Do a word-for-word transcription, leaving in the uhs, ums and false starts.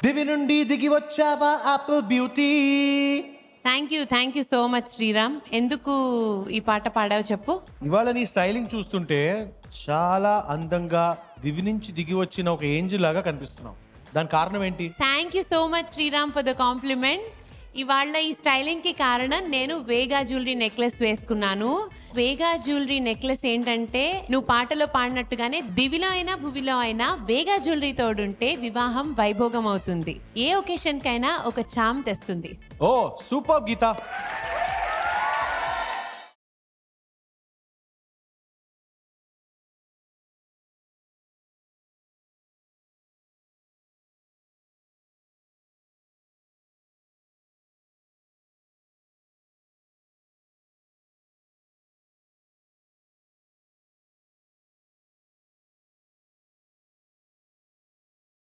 దివి నుండి దిగి వచ్చావా apple beauty. Thank you thank you so much Sriram. ఎందుకు ఈ పాట పాడావు చెప్పు. ఇవాళ నీ స్టైలింగ్ చూస్తుంటే చాలా అందంగా దివి నుంచి దిగి వచ్చిన ఒక ఏంజిల్ లాగా కనిపిస్తున్నావు. దాని కారణం ఏంటి? Thank you so much Sriram for the compliment. ఇవాళ ఈ స్టైలింగ్ కి కారణం నేను వేగా జ్యువెలరీ నెక్లెస్ వేసుకున్నాను. వేగా జ్యువెలరీ నెక్లెస్ ఏంటంటే నువ్వు పాటలో పాడినట్టుగానే దివిలో అయినా భువిలో అయినా వేగా జ్యువెలరీ తోడుంటే వివాహం వైభోగం అవుతుంది. ఏ ఒకేషన్ కైనా ఒక చామ్ తెస్తుంది. ఓ సూపర్ గీత.